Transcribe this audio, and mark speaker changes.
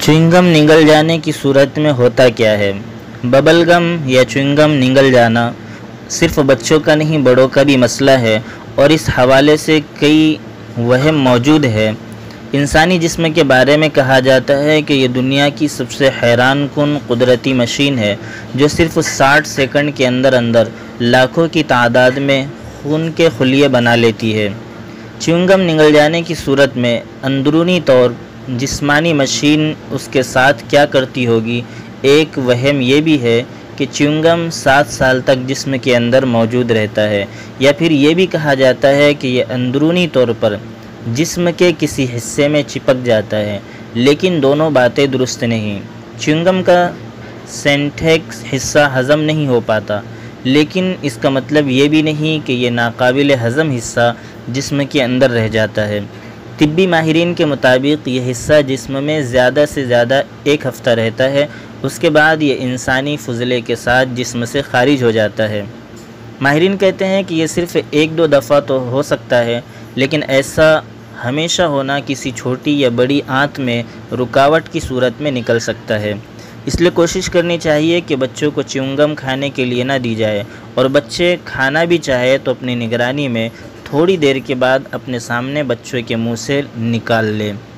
Speaker 1: Chewing gum निगल जाने की सूरत में होता क्या है? बबल गम या च्युइंगम निगल जाना सिर्फ बच्चों का नहीं बड़ों का भी मसला है और इस हवाले से कई वहम मौजूद है। इंसानी जिस्म के बारे में कहा जाता है कि ये दुनिया की सबसे हैरान कुन कुदरती मशीन है जो सिर्फ 60 सेकंड के अंदर अंदर लाखों की तादाद में खून के खुलिये बना लेती है। च्युइंगम निगल जाने की सूरत में अंदरूनी तौर जिस्मानी मशीन उसके साथ क्या करती होगी। एक वहम ये भी है कि च्युइंगम 7 साल तक जिस्म के अंदर मौजूद रहता है, या फिर ये भी कहा जाता है कि ये अंदरूनी तौर पर जिस्म के किसी हिस्से में चिपक जाता है, लेकिन दोनों बातें दुरुस्त नहीं। च्युइंगम का सेंटेक्स हिस्सा हज़म नहीं हो पाता, लेकिन इसका मतलब ये भी नहीं कि ये नाकाबिल हज़म हिस्सा जिस्म के अंदर रह जाता है। तिब्बी माहिरीन के मुताबिक ये हिस्सा जिस्म में ज़्यादा से ज़्यादा 1 हफ़्ता रहता है, उसके बाद ये इंसानी फुज़ले के साथ जिस्म से ख़ारिज हो जाता है। माहिरीन कहते हैं कि ये सिर्फ़ 1-2 दफ़ा तो हो सकता है, लेकिन ऐसा हमेशा होना किसी छोटी या बड़ी आंत में रुकावट की सूरत में निकल सकता है। इसलिए कोशिश करनी चाहिए कि बच्चों को च्युइंगम खाने के लिए ना दी जाए, और बच्चे खाना भी चाहे तो अपनी निगरानी में थोड़ी देर के बाद अपने सामने बच्चों के मुंह से निकाल लें।